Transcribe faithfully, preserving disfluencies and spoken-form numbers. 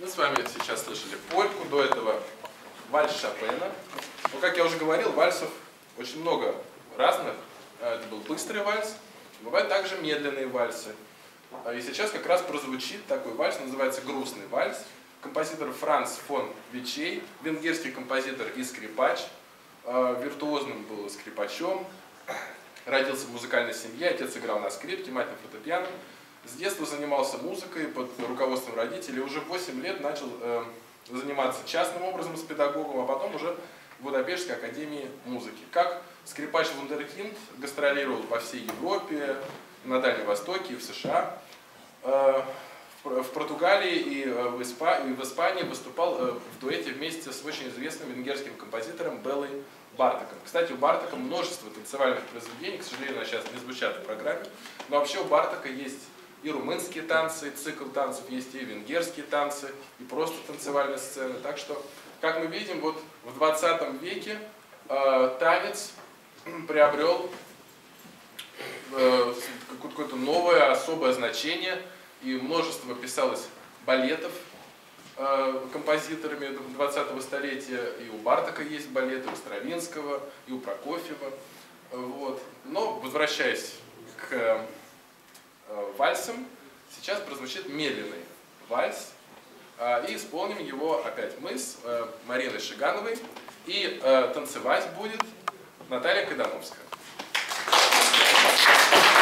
Мы с вами сейчас слышали польку, до этого вальс Шопена. Но, как я уже говорил, вальсов очень много разных. Это был быстрый вальс, бывают также медленные вальсы. И сейчас как раз прозвучит такой вальс, называется «Грустный вальс». Композитор Франц фон Вичей, венгерский композитор и скрипач, виртуозным был скрипачом, родился в музыкальной семье, отец играл на скрипке, мать на фортепиано. С детства занимался музыкой под руководством родителей, уже в восемь лет начал э, заниматься частным образом с педагогом, а потом уже в Будапештской академии музыки. Как скрипач-вундеркинд гастролировал по всей Европе, на Дальнем Востоке и в США. Э, в, в Португалии и в, Испа, и в Испании выступал э, в дуэте вместе с очень известным венгерским композитором Белой Бартоком. Кстати, у Бартока множество танцевальных произведений, к сожалению, они сейчас не звучат в программе, но вообще у Бартока есть и румынские танцы, цикл танцев, есть и венгерские танцы, и просто танцевальные сцены. Так что, как мы видим, вот в двадцатом веке э, танец приобрел э, какое-то новое, особое значение, и множество писалось балетов э, композиторами двадцатого столетия, и у Бартока есть балеты, у Стравинского, и у Прокофьева. Вот. Но, возвращаясь к э, вальсам, сейчас прозвучит медленный вальс, э, и исполним его опять мы с э, Мариной Шигановой, и э, танцевать будет Наталья Кайдановская.